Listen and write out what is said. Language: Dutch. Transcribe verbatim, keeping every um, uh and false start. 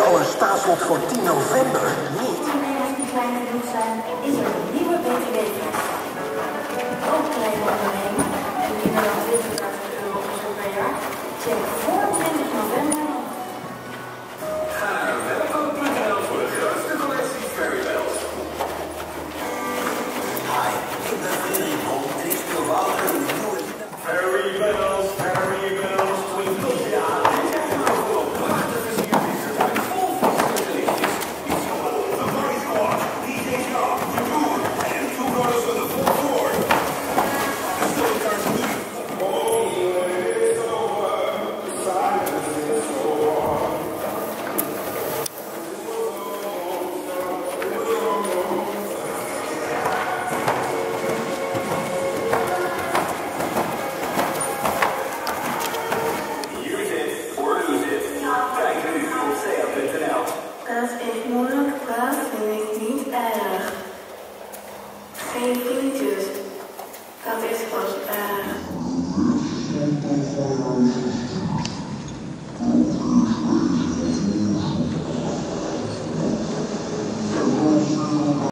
al een staatslot voor tien november? Niet. Voor ondernemers die klein genoeg zijn, is er een nieuwe B T W-prijs. Ook kleine ondernemers die minder dan twintigduizend euro omzet per jaar. Check voor twintig november. Ga naar welkom punt n l voor de grootste collectie Fairytales. Hi, ik ben Frederik Bom en ik speel Wouter in de nieuwe Fairytales, Fairytales, twinkle, ja. Dit zijn nou voor prachtige sierpictures uit vol verschillende lichtjes. Die zowel de Party Squad, D J Shop, de Boer en Two Brothers with a Full Sword. De speelkaart nu. Oh, it's over. The silence is over. Use it or lose it. Kijk nu op c l punt n l. Dat is moeilijk, dat vind ik niet erg. Geen vriendjes, dat is pas erg.